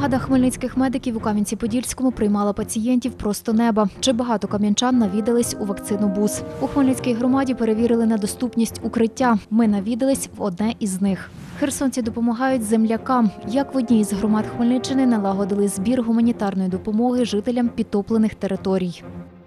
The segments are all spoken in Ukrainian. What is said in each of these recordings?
Бригада хмельницьких медиків у Кам'янці-Подільському приймала пацієнтів просто неба. Чи багато кам'янчан навідались у вакцину-бус. У Хмельницькій громаді перевірили на доступність укриття. Ми навідались в одне із них. Херсонці допомагають землякам. Як в одній з громад Хмельниччини налагодили збір гуманітарної допомоги жителям підтоплених територій.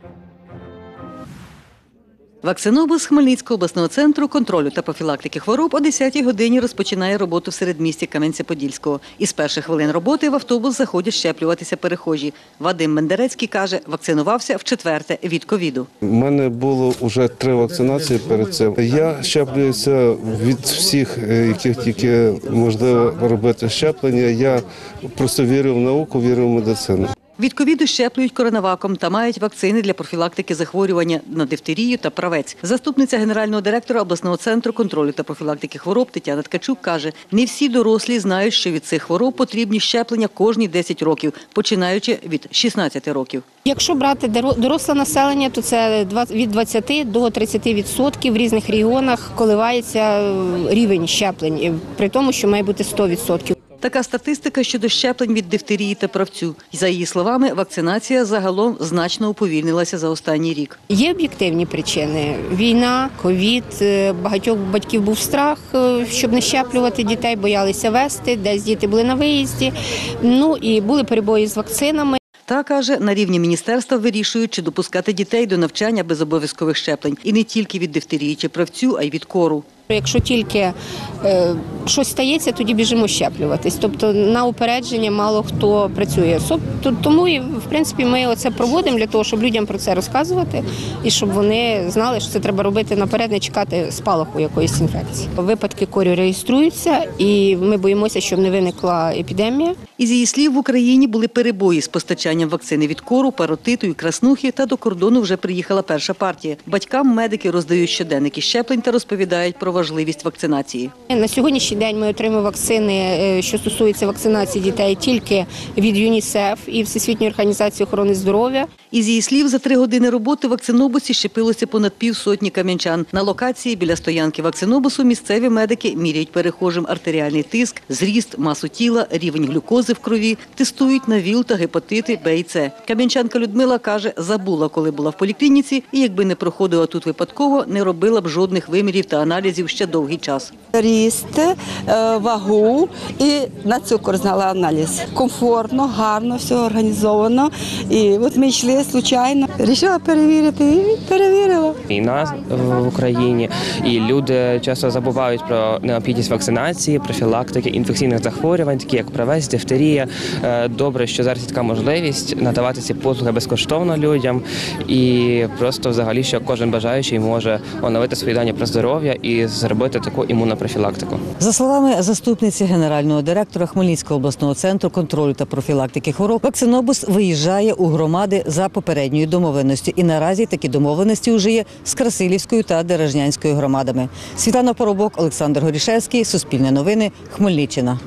Вакцинобус Хмельницького обласного центру контролю та профілактики хвороб о 10-й годині розпочинає роботу в середмісті Кам'янця-Подільського. Із перших хвилин роботи в автобус заходять щеплюватися перехожі. Вадим Мендерецький каже, вакцинувався вчетверте від ковіду. У мене було вже 3 вакцинації перед цим. Я щеплююся від всіх, яких тільки можливо робити щеплення. Я просто вірю в науку, вірю в медицину. Від ковіду щеплюють коронаваком та мають вакцини для профілактики захворювання на дифтерію та правець. Заступниця генерального директора обласного центру контролю та профілактики хвороб Тетяна Ткачук каже, не всі дорослі знають, що від цих хвороб потрібні щеплення кожні 10 років, починаючи від 16 років. Якщо брати доросле населення, то це від 20 до 30% в різних регіонах коливається рівень щеплень, при тому, що має бути 100%. Така статистика щодо щеплень від дифтерії та правцю. За її словами, вакцинація загалом значно уповільнилася за останній рік. Є об'єктивні причини. Війна, ковід, багатьох батьків був страх, щоб не щеплювати дітей, боялися вести, десь діти були на виїзді, і були перебої з вакцинами. Та, каже, на рівні міністерства вирішують, чи допускати дітей до навчання без обов'язкових щеплень. І не тільки від дифтерії чи правцю, а й від кору. Якщо тільки щось стається, тоді біжимо щеплюватись. Тобто на упередження мало хто працює. Тому, в принципі, ми оце проводимо для того, щоб людям про це розказувати і щоб вони знали, що це треба робити наперед, не чекати спалаху якоїсь інфекції. Випадки кору реєструються і ми боїмося, щоб не виникла епідемія. Із її слів, в Україні були перебої з постачанням вакцини від кору, паротиту і краснухи, та до кордону вже приїхала перша партія. Батькам медики роздають щоденники щеплень та розповідають про важливість вакцинації. На сьогоднішній день ми отримуємо вакцини, що стосуються вакцинації дітей, тільки від ЮНІСЕФ і Всесвітньої організації охорони здоров'я. Із її слів, за 3 години роботи в вакцинобусі щепилося понад півсотні кам'янчан. На локації біля стоянки вакцинобусу місцеві медики міряють перехожим артеріальний тиск, зріст, масу тіла, рівень глюкози в крові, тестують на ВІЛ та гепатити Б і С. Кам'янчанка Людмила каже, забула, коли була в поліклініці, і якби не проходила тут випадково, не робила б жодних вимірів та аналізів ще довгий час. Ріст, вагу і на цукор знала аналіз. Комфортно, гарно, все організовано. І от ми йшли случайно, вирішила перевірити і перевірила. Війна в Україні, і люди часто забувають про необхідність вакцинації, профілактики інфекційних захворювань, такі як правець, дифтерія. Добре, що зараз є така можливість надавати ці послуги безкоштовно людям і просто взагалі, що кожен бажаючий може оновити свої дані про здоров'я і зробити таку імунопрофілактику. За словами заступниці генерального директора Хмельницького обласного центру контролю та профілактики хвороб, вакцинобус виїжджає у громади за попередньою домовленістю. І наразі такі домовленості вже є з Красилівською та Деражнянською громадами. Світлана Поробок, Олександр Горішевський, Суспільне новини, Хмельниччина.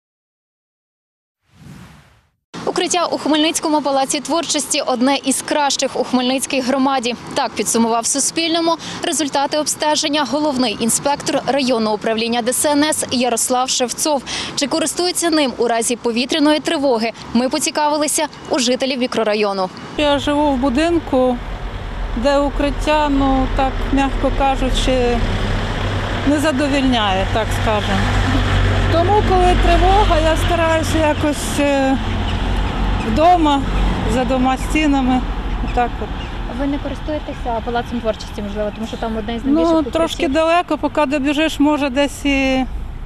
Укриття у Хмельницькому палаці творчості – одне із кращих у Хмельницькій громаді. Так підсумував Суспільному результати обстеження головний інспектор районного управління ДСНС Ярослав Шевцов. Чи користуються ним у разі повітряної тривоги? Ми поцікавилися у жителів мікрорайону. Я живу в будинку, де укриття, так, м'яко кажучи, не задовольняє, так скажемо. Тому, коли тривога, я стараюся якось вдома, за двома стінами. Отак от. Ви не користуєтеся палацом творчості, можливо, тому що там одне із найбільших укриттів? Трошки далеко, поки добіжиш, може десь і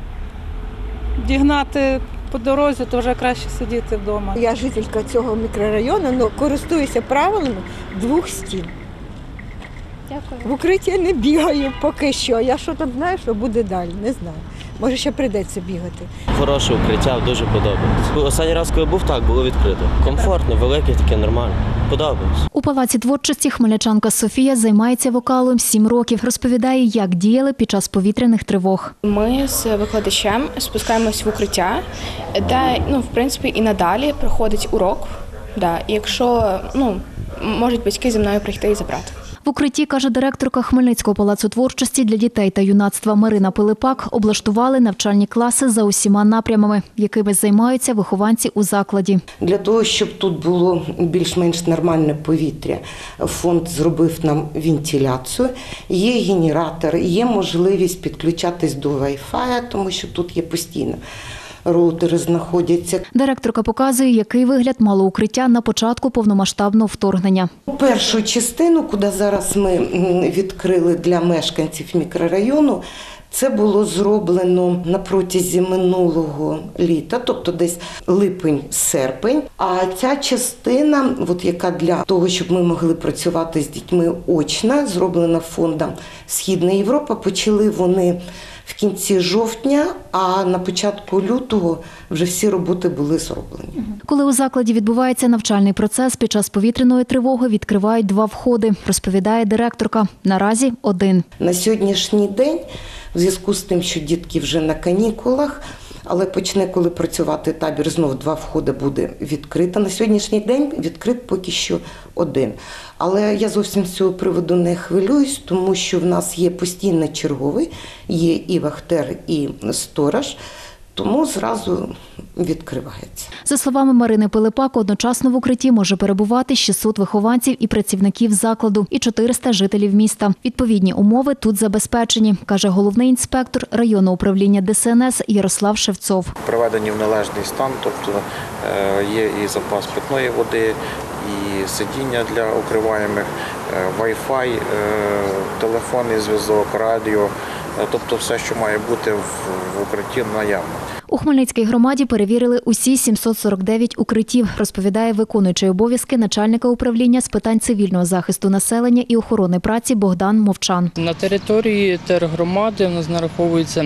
дігнати по дорозі, то вже краще сидіти вдома. Я жителька цього мікрорайону, але користуюся правилами 2 стін. Дякую. В укритті не бігаю поки що. Я що там знаю, що буде далі, не знаю. Може, ще прийдеться бігати. Хороше укриття, дуже подобається. Останній раз, коли був, так, було відкрито. Комфортно, велике, таке нормально. Подобається. У палаці творчості хмельничанка Софія займається вокалом 7 років. Розповідає, як діяли під час повітряних тривог. Ми з викладачем спускаємось в укриття, де, в принципі, і надалі проходить урок. І якщо, можуть батьки зі мною прийти і забрати. В укритті, каже директорка Хмельницького палацу творчості для дітей та юнацтва Марина Пилипак, облаштували навчальні класи за усіма напрямами, якими займаються вихованці у закладі. Для того, щоб тут було більш-менш нормальне повітря, фонд зробив нам вентиляцію, є генератор, є можливість підключатись до Wi-Fi, тому що тут є постійно роутери знаходяться. Директорка показує, який вигляд мало укриття на початку повномасштабного вторгнення. Першу частину, куди зараз ми відкрили для мешканців мікрорайону, це було зроблено на протязі минулого літа, тобто десь липень-серпень. А ця частина, яка для того, щоб ми могли працювати з дітьми очно, зроблена фондом Східна Європа, почали вони в кінці жовтня, а на початку лютого вже всі роботи були зроблені. Коли у закладі відбувається навчальний процес, під час повітряної тривоги відкривають 2 входи, розповідає директорка. Наразі 1. На сьогоднішній день, в зв'язку з тим, що дітки вже на канікулах, але почне, коли працювати табір, знов 2 входи буде відкрито. На сьогоднішній день відкрит поки що 1. Але я зовсім з цього приводу не хвилююсь, тому що в нас є постійно черговий, є і вахтер, і сторож, тому зразу відкривається. За словами Марини Пилипак, одночасно в укритті може перебувати 600 вихованців і працівників закладу і 400 жителів міста. Відповідні умови тут забезпечені, каже головний інспектор районного управління ДСНС Ярослав Шевцов. Приведені в належний стан, тобто є і запас питної води, і сидіння для укриваємих, Wi-Fi, телефонний зв'язок, радіо, тобто все, що має бути в укритті, наявно. У Хмельницькій громаді перевірили усі 749 укриттів, розповідає виконуючий обов'язки начальника управління з питань цивільного захисту населення і охорони праці Богдан Мовчан. На території тергромади у нас нараховується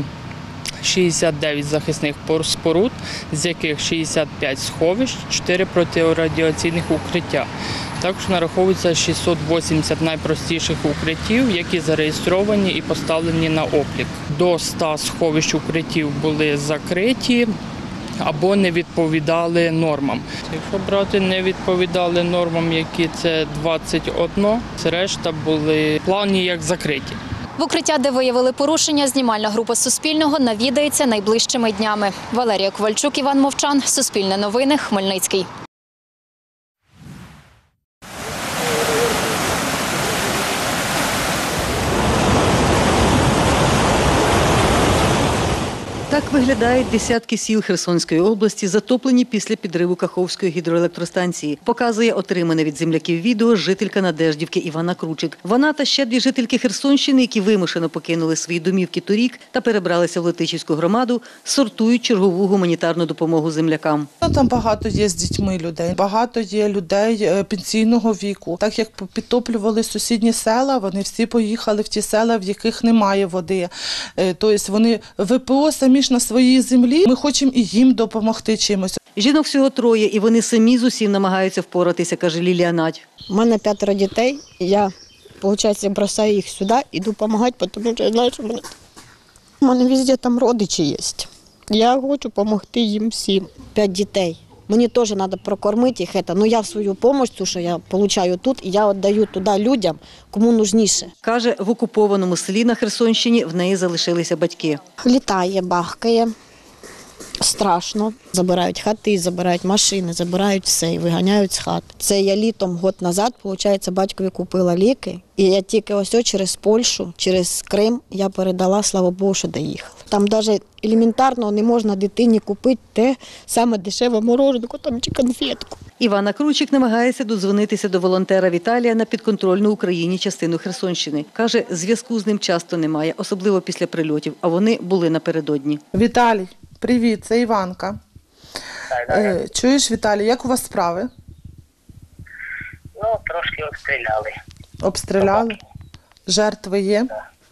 69 захисних споруд, з яких 65 сховищ, 4 протирадіаційних укриття. Також нараховується 680 найпростіших укриттів, які зареєстровані і поставлені на облік. До 100 сховищ укриттів були закриті або не відповідали нормам. Якщо брати не відповідали нормам, які це 21, решта були плані як закриті. В укриття, де виявили порушення, знімальна група Суспільного навідається найближчими днями. Валерія Ковальчук, Іван Мовчан, Суспільне новини, Хмельницький. Так виглядають десятки сіл Херсонської області, затоплені після підриву Каховської гідроелектростанції. Показує отримане від земляків відео жителька Надеждівки Івана Кручик. Вона та ще 2 жительки Херсонщини, які вимушено покинули свої домівки торік та перебралися в Летичівську громаду, сортують чергову гуманітарну допомогу землякам. Там багато є з дітьми людей, багато є людей пенсійного віку. Так як підтоплювали сусідні села, вони всі поїхали в ті села, в яких немає води. Тобто вони ВПО самі ж на своїй землі, ми хочемо і їм допомогти чимось. Жінок всього 3, і вони самі з усім намагаються впоратися, каже Лілія Надь. У мене 5 дітей, я, виходить, бросаю їх сюди, іду допомагати, тому що я знаю, що в мене везде там родичі є. Я хочу допомогти їм всім. 5 дітей. Мені теж треба прокормити їх. Ну, я свою допомогу, що я отримую тут, і я віддаю туди людям, кому нужніше. Каже, в окупованому селі на Херсонщині в неї залишилися батьки. Літає, бахкає, страшно. Забирають хати, забирають машини, забирають все і виганяють з хат. Це я літом, год назад, виходить, батькові купила ліки. І я тільки ось через Польщу, через Крим я передала, слава Богу, що доїхала. Там навіть елементарно не можна дитині купити те саме дешеве мороженку там, чи конфетку. Івана Кручик намагається додзвонитися до волонтера Віталія на підконтрольну Україні частину Херсонщини. Каже, зв'язку з ним часто немає, особливо після прильотів, а вони були напередодні. Віталій, привіт, це Іванка. Чуєш, Віталій, як у вас справи? Ну, трошки обстріляли. Обстріляли? Жертви є?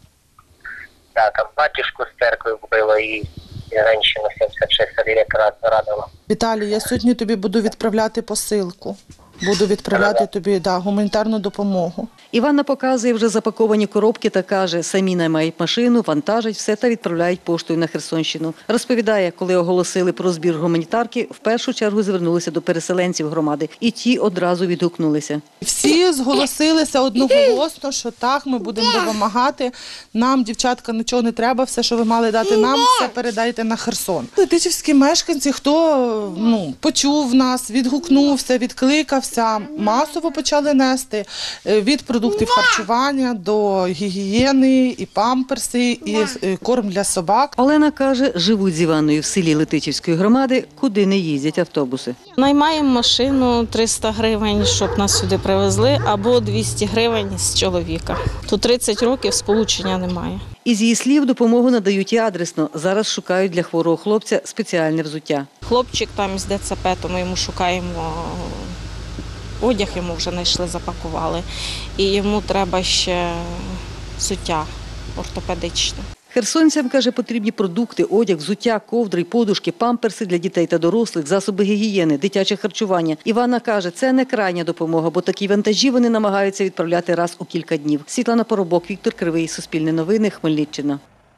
Так, там батюшку з церкви вбило і жінку 76 років ранило. Віталій, я сьогодні тобі буду відправляти посилку. Буду відправляти тобі гуманітарну допомогу. Іванна показує вже запаковані коробки та каже, самі наймають машину, вантажать все та відправляють поштою на Херсонщину. Розповідає, коли оголосили про збір гуманітарки, в першу чергу звернулися до переселенців громади. І ті одразу відгукнулися. Всі зголосилися одноголосно, що так, ми будемо допомагати. Нам, дівчатка, нічого не треба, все, що ви мали дати нам, все передайте на Херсон. Летичівські мешканці, хто почув нас, відгукнувся, відкликався, масово почали нести від продуктів харчування до гігієни, і памперси, і корм для собак. Олена каже, живуть з Іванною в селі Летичівської громади, куди не їздять автобуси. Наймаємо машину 300 гривень, щоб нас сюди привезли, або 200 гривень з чоловіка. Тут 30 років сполучення немає. Із її слів, допомогу надають і адресно. Зараз шукають для хворого хлопця спеціальне взуття. Хлопчик там з ДЦП, то ми йому шукаємо одяг, йому вже знайшли, запакували. І йому треба ще взуття ортопедичне. Херсонцям, каже, потрібні продукти, одяг, взуття, ковдри, подушки, памперси для дітей та дорослих, засоби гігієни, дитяче харчування. Іванна каже, це не крайня допомога, бо такі вантажі вони намагаються відправляти раз у кілька днів. Світлана Поробок, Віктор Кривий, Суспільне новини, Хмельниччина.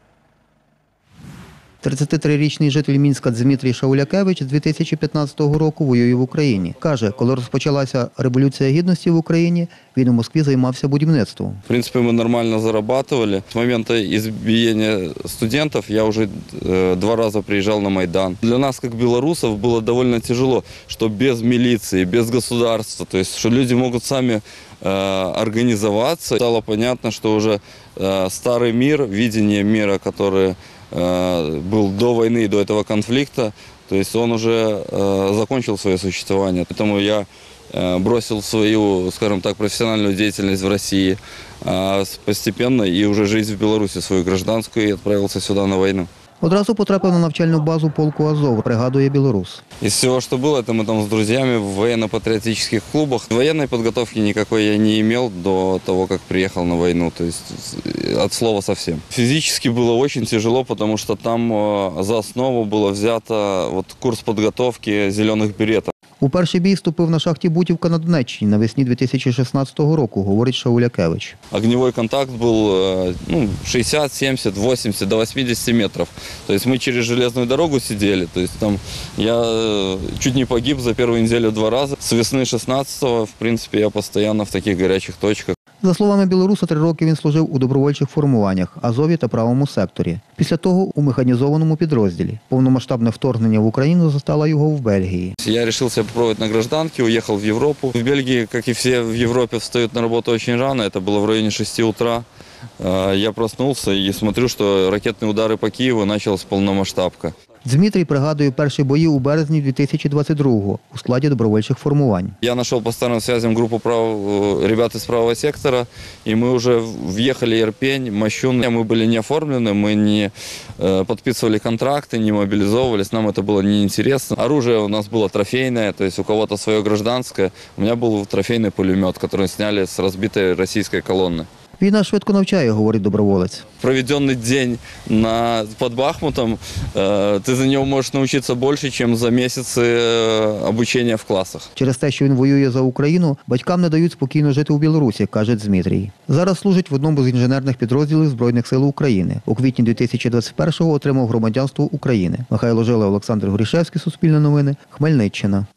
33-річний житель Мінська Дмитрій Шаулякевич з 2015 року воює в Україні. Каже, коли розпочалася Революція Гідності в Україні, він у Москві займався будівництвом. В принципе, мы нормально зарабатывали. С момента избиения студентов я уже 2 раза приезжал на Майдан. Для нас, как белорусов, было довольно тяжело, что без милиции, без государства, то есть, что люди могут сами организоваться. Стало понятно, что уже старый мир, видение мира, который был до войны, до этого конфликта, то есть он уже закончил свое существование. Поэтому я бросил свою, скажем так, профессиональную деятельность в России постепенно и уже жизнь в Беларуси свою гражданскую и отправился сюда на войну. Одразу потрапив на навчальну базу полку «Азов», пригадує білорус. Из всего, что было, это мы там с друзьями в военно-патриотических клубах. Военной подготовки никакой я не имел до того, как приехал на войну, то есть от слова совсем. Физически было очень тяжело, потому что там за основу было взято курс подготовки зеленых беретов. У перший бій вступив на шахті Бутівка на Донеччині навесні 2016 року, говорить Шаулякевич. Огневой контакт был 60, 70, 80, до 80 метров. То есть мы через железную дорогу сидели. То есть там я чуть не погиб за первую неделю 2 раза. С весны 16-го, в принципе, я постоянно в таких горячих точках. За словами білоруса, 3 роки він служив у добровольчих формуваннях, Азові та правому секторі. Після того у механізованому підрозділі. Повномасштабне вторгнення в Україну застало його в Бельгії. Я решил себя попробовать на гражданке, уехал в Европу. В Бельгии, как и все в Европе, встают на работу очень рано. Это было в районе 6 утра. Я проснулся и смотрю, что ракетные удары по Киеву началась полномасштабка. Дмитрій пригадує перші бої у березні 2022-го у складі добровольчих формувань. Я нашел по старым связям группу ребят из правого сектора, и мы уже въехали Ирпень, Мощун. Мы были не оформлены, мы не подписывали контракты, не мобилизовывались, нам это было неинтересно. Оружие у нас было трофейное, то есть у кого-то свое гражданское. У меня был трофейный пулемет, который сняли с разбитой российской колонны. Війна швидко навчає, говорить доброволець. Проведенный день под Бахмутом, ты за него можешь научиться больше, чем за месяцы обучения в класах. Через те, що він воює за Україну, батькам не дають спокійно жити у Білорусі, каже Дмитрій. Зараз служить в одному з інженерних підрозділів Збройних сил України. У квітні 2021-го отримав громадянство України. Михайло Жила, Олександр Горішевський, Суспільне новини, Хмельниччина.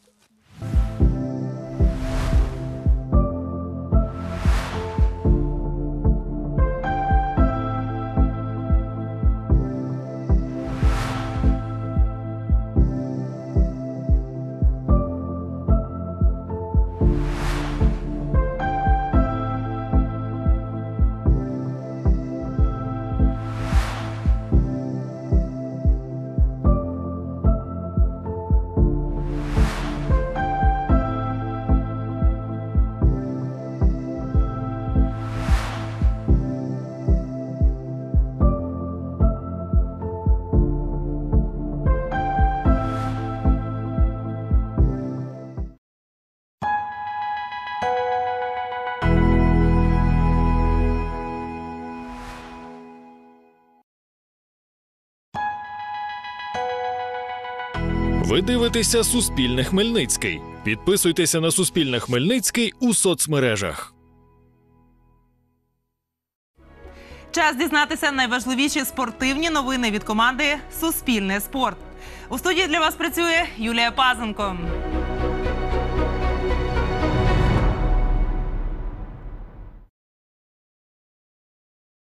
Ви дивитеся «Суспільне Хмельницький». Підписуйтеся на «Суспільне Хмельницький» у соцмережах. Час дізнатися найважливіші спортивні новини від команди «Суспільне спорт». У студії для вас працює Юлія Пазенко.